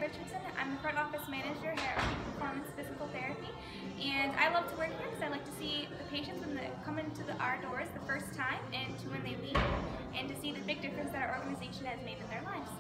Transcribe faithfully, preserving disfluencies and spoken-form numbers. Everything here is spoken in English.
Richardson. I'm the front office manager here at Peak Performance Physical Therapy, and I love to work here because I like to see the patients when they come into the, our doors the first time and to when they leave, and to see the big difference that our organization has made in their lives.